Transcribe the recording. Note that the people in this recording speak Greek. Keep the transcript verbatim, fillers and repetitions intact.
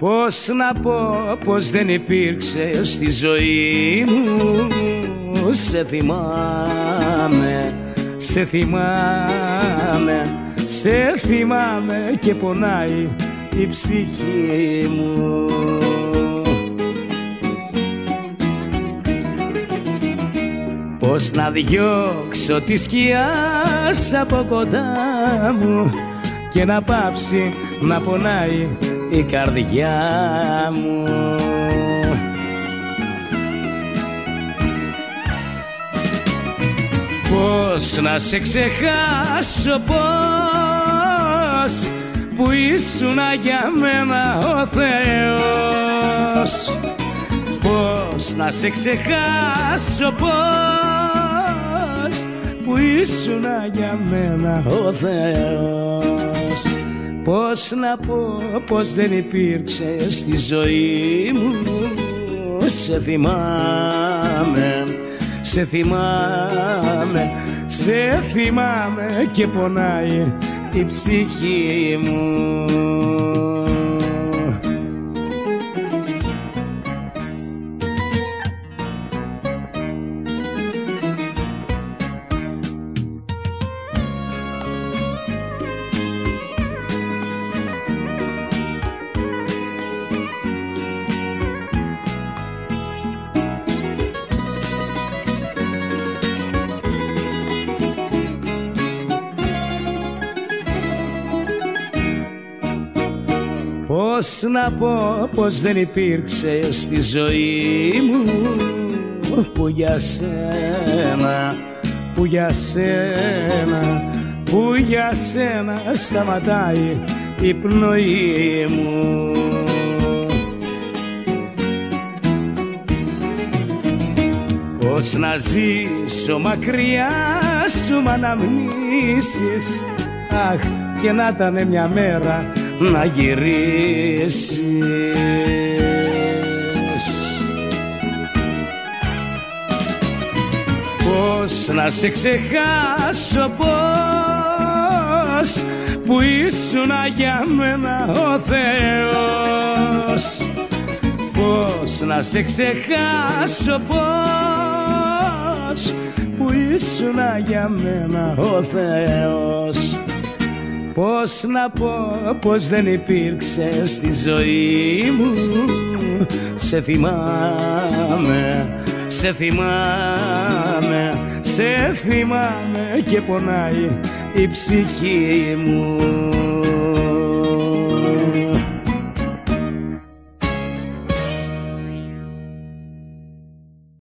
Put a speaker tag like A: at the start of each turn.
A: Πώς να πω πως δεν υπήρξε στη ζωή μου. Σε θυμάμαι, σε θυμάμαι, σε θυμάμαι και πονάει η ψυχή μου. Πώς να διώξω τη σκιά από κοντά μου και να πάψει να πονάει η καρδιά μου. Πώς να σε ξεχάσω, πώς που ήσουνα για μένα ο Θεός. Πώς να σε ξεχάσω, πώς που ήσουνα για μένα ο Θεός. Πώς να πω πως δεν υπήρξε στη ζωή μου. Σε θυμάμαι, σε θυμάμαι, σε θυμάμαι και πονάει η ψυχή μου. Πώς να πω πως δεν υπήρξε στη ζωή μου. Που για σένα, που για σένα, που για σένα σταματάει η πνοή μου. Πώς να ζήσω μακριά σου μ' αναμνήσεις. Αχ, και να ήτανε μια μέρα να γυρίσεις. Πώς να σε ξεχάσω, πώς που ήσουνα για μένα ο Θεός. Πώς να σε ξεχάσω, πώς που ήσουνα για μένα ο Θεός. Πώς να πω πως δεν υπήρξε στη ζωή μου. Σε θυμάμαι, σε θυμάμαι, σε θυμάμαι και πονάει η ψυχή μου.